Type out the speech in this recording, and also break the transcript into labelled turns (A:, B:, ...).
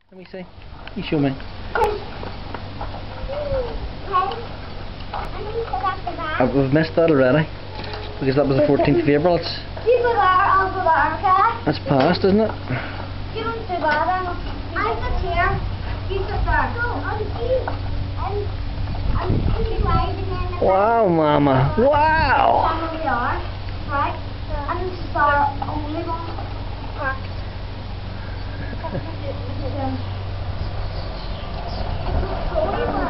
A: Let me see. You show me. We've missed that already because that was the 14th of April. It's that's past, isn't it?
B: You don't do that. I sit here. You sit there.
A: Wow, Mama. Wow.
B: That's where we are, right? And this is our only one. It's